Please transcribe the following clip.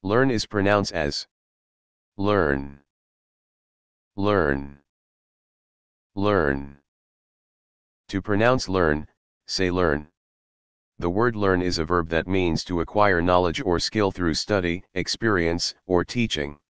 Learn is pronounced as learn, learn, learn. To pronounce learn, say learn. The word learn is a verb that means to acquire knowledge or skill through study, experience, or teaching.